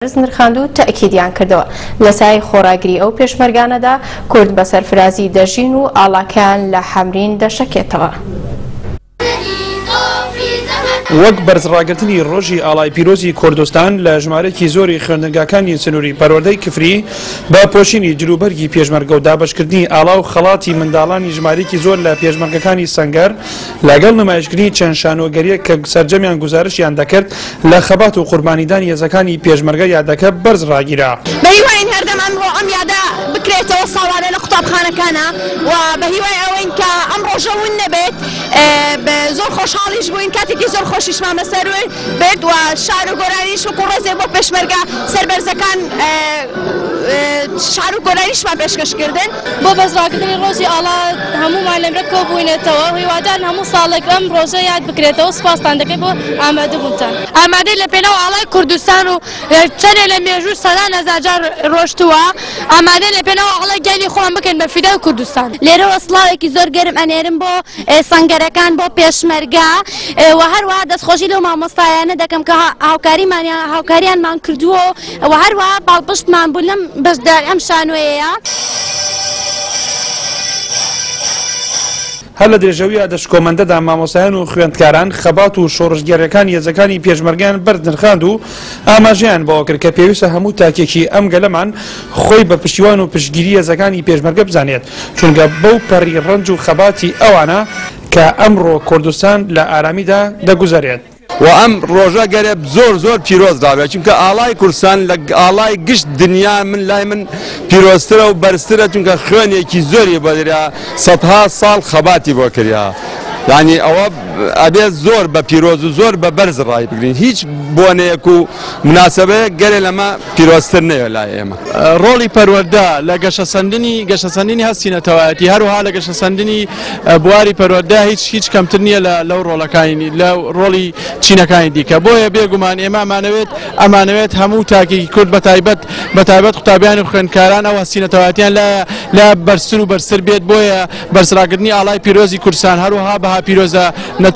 نرخاندو تأکیدیان کردەوە لە سای خۆراگری ئەو پێشمەرگانەدا کورد بە سەرفرازی دەژین و ئاڵاکەیان لە حەمرین دەشەکێتەوە. وەک بەرزڕاگرتنی ڕۆژی ئاڵای پیرۆزی کوردستان لە ژمارەیەکی زۆری خوێندنگاکانی سنووری پەروەردەی کفری بە پۆشینی جلوبەرگی پێشمەرگە و دابەشکردنی ئاڵا و خەڵاتی منداڵانی ژمارەیەکی زۆر لە پێشمەرگەکانی سەنگەر لەگەڵ نمایشکردنی چەند شانۆگەریە کە سەرجەمیان گوزارشیان دەکرد لە خەبات و قوربانیدانی هێزەکانی پێشمەرگە یادەکە بەرزڕاگیرە. بەهیوای هەردەم ئەمڕۆ ئەم یادە بکرێتەوە ساڵانە لە قوتابخانەکانە و بەهیوای ئەوەین کە ئەم ڕۆژە ون نەبێت زۆر خۆشحاڵیش بووین کاتێکی زۆر خۆشیشمان بەسەر بێت و شار و گۆرانیش وەکو ڕێزێ بۆ پێشمەرگە سەربەرزەکان شار و گۆرانیشمان پێشکەشکردن بۆ بەزراکردنی ڕۆژی ئاڵا هەموومان لەمرە کۆبووینێتەوە هیوادارن هەموو ساڵێک ئەم ڕۆژە یاد بکرێتەوە سوپاستان دەکەی بۆ ئامادەبوونتان. ئامادەی لە پێناو ئاڵای کوردستان و چەندێک لە مێژوو سەدان هەزار جار ڕۆشتووە ئامادەی لە پێناو ئاڵای گیانی خۆمان بکەین بە فیدای کوردستان. لێرەوە سڵاوێکی زۆر گەرم ئەنێرم بۆ سەنگەرەکان بۆ پێشمەرگە و هەروەها دەستخۆشی لەو مامۆستایانە دەکەم کە هاوکاریانمان کردووە و هەروەها باڵپشتمان بوو لەم بەشدار ئەم شانۆیەیە. هەر لە درێژەویە دەشکۆمەندەدا مامۆسایان و خوێندکاران خەبات و شۆڕژگەڕیەکانی هێزەکانی پێشمەرگیان بەرنرخاند و ئاماژەیان بەوە کرد کە پێویستە هەموو تاکێکی ئەم گەلەمان خۆی بە پشتیوان و پشتگیری هێزەکانی پێشمەرگە بزانێت چونکە بەو پەڕی ڕەنج و خەباتی ئەوانە کە ئەمڕۆ کوردستان لە ئارامیدا دەگوزارێت. و ئەم ڕۆژە گەرێ زۆر پیرۆز دابێت چونکە ئاڵای کوردستان لە ئاڵای گشت دنیا من لای من پیرۆزترە و بەرزترە چونکە خوێنێکی زۆری بەدرا سەدها ساڵ خەباتی بۆ کردیا. یعنی ئەوە ئەبێت زۆر بە پیرۆز و زۆر بە بەرز ڕای بگرین هیچ بۆنەیەک و مناسبەیە گەرێ لەمە پیرۆزتر نەیە لای ئێمە. ڕۆڵی پەروەردە لە گەشەسەندنی هەستینەتەوەیەتی هەروەها لە گەشەسەندنی بواری پەروەردە هیچ کەمتر نییە لەو ڕۆڵەکانی لە ڕۆڵی چینەکانی دیکە بۆیە بێگومان ئێمە ئەمانەوێت هەموو تاکێکی کورد بەتایبەت قوتابیان و خوێندکاران ئەو هەستینەتەوەیەتیان لە بەرزتر و بەرزتر بێت بۆیە بەرزڕاگرتنی ئاڵای پیرۆزی کوردستان هەروەها بەها پیرۆزە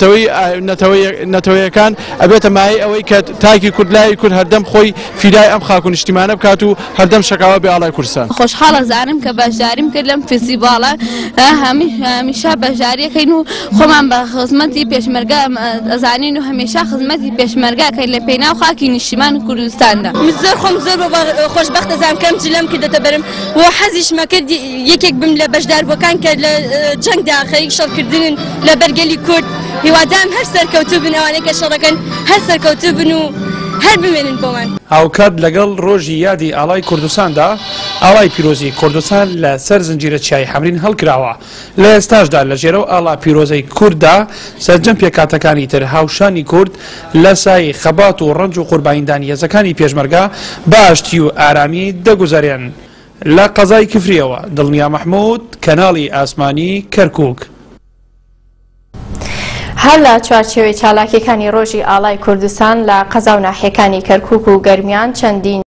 نەتەوەیەکان ئەبێتە مای ئەوەی کە تاکی کوردلای کورد هەردەم خۆی فیدای ئەم خاک و نیشتیمانە بکات و هەردەم شەکاوە بێ ئاڵای کوردستان. خۆشحاڵە زانم کە بەشداریم کرد لەم فستیڤاڵە هەمیشە بەشداریەکەین و خۆمان بە خزمەتی پێشمەرگە ئەزانین و هەمیشە خزمەتی پێشمەرگەکەین لە پێناو خاکی نیشتیمان و کوردستاندا. زۆر خۆم زۆر خۆشبەختە زانم کەم جلەم کردەتە بەرم و حەزیشمە کرد یەکێک بم لە بەشداربووەکان کە لە جەنگدا خەریک شەڕکردن لە بەرگەلی کورد هیوادارم هەر سەرکەوتوو بن ئەوانەی کە شەڕەکەن هەر سەرکەوتوو بن و هەر بمێنن بۆمان. هاوکات لەگەڵ ڕۆژی یادی ئاڵای کوردستاندا ئاڵای پیرۆزی کوردستان لە سەر زنجیرە چیای حەمرین هەڵکراوە لە ئێستاشدا لە ژێرە و ئاڵا پیرۆزەی کووردا سەرجەم پێکاتەکانی تر هاوشانی کورد لە سای خەبات و ڕەنج و قوربانیدانی هێزەکانی پێشمەرگە باشتی و ئارامی دەگوزارێن. لە قەزای کفریەوە دڵنیا مەحموود کەناڵی ئاسمانی کەرکووک. هەر لە چوارچێوەی چالاکیەکانی ڕۆژی ئاڵای کوردستان لە قەزا و ناحیەکانی کەرکووک و گەرمیان چەندین